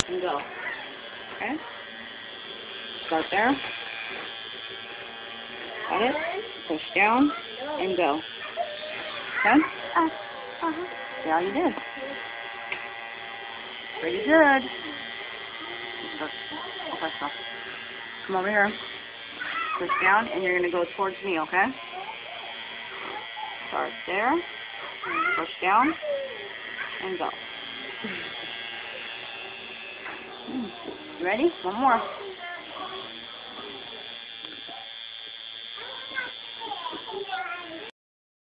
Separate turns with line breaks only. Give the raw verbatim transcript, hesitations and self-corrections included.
and go. Okay? Start there. Got it? Push down and go. Okay?
Uh, uh-huh.
See how you did. Pretty good. Okay, so come over here. Push down and you're going to go towards me, okay? Start there. Push down and go. Ready? One more.